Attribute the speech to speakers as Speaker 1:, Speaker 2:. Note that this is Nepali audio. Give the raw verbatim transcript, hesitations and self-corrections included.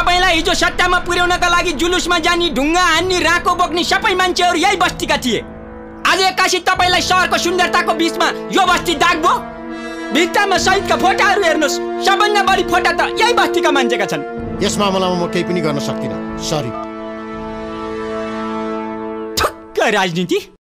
Speaker 1: तपाईलाई हिजो सत्तामा पुर्याउनका लागि जुलुसमा जानी ढुङ्गा हान्नी राको बोक्ने सबै मान्छेहरू यही बस्तीका थिए। आज एक्कासी तपाईलाई शहरको सुन्दरताको बीचमा यो बस्ती दाग्बो। भित्तामा शहीदका फोटाहरू हेर्नुस्, सबभन्दा बढी फोटा त यही बस्तीका मान्छेका छन्।
Speaker 2: यस मामलामा म केही पनि गर्न सक्दिनँ, सरी।
Speaker 1: ठक्क राजनीति।